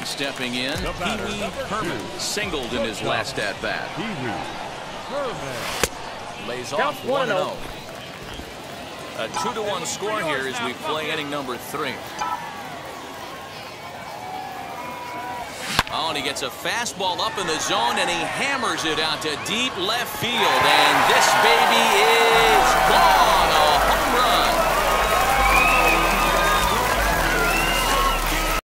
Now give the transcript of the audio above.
And stepping in, Pee-wee Herman singled in his last at-bat. Lays off 1-0. A 2-1 score here as we play inning number 3. Oh, and he gets a fastball up in the zone, and he hammers it out to deep left field. And this baby